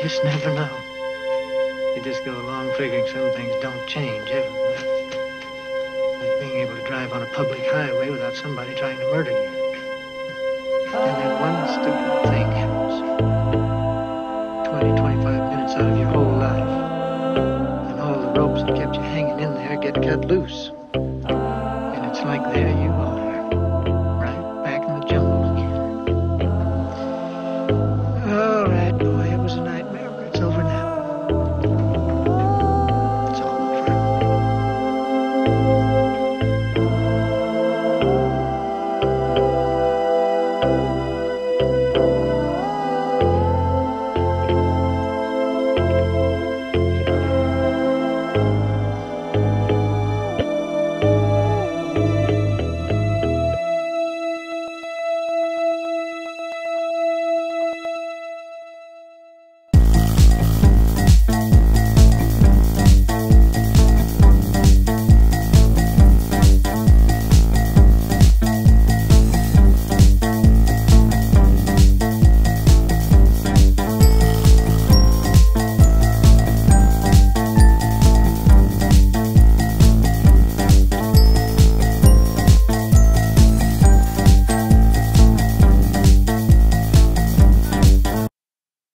just never know. You just go along figuring some things don't change ever. Like being able to drive on a public highway without somebody trying to murder you. And then one stupid thing happens. 20, 25 minutes out of your whole life. And all the ropes that kept you hanging in there get cut loose. And it's like there you are.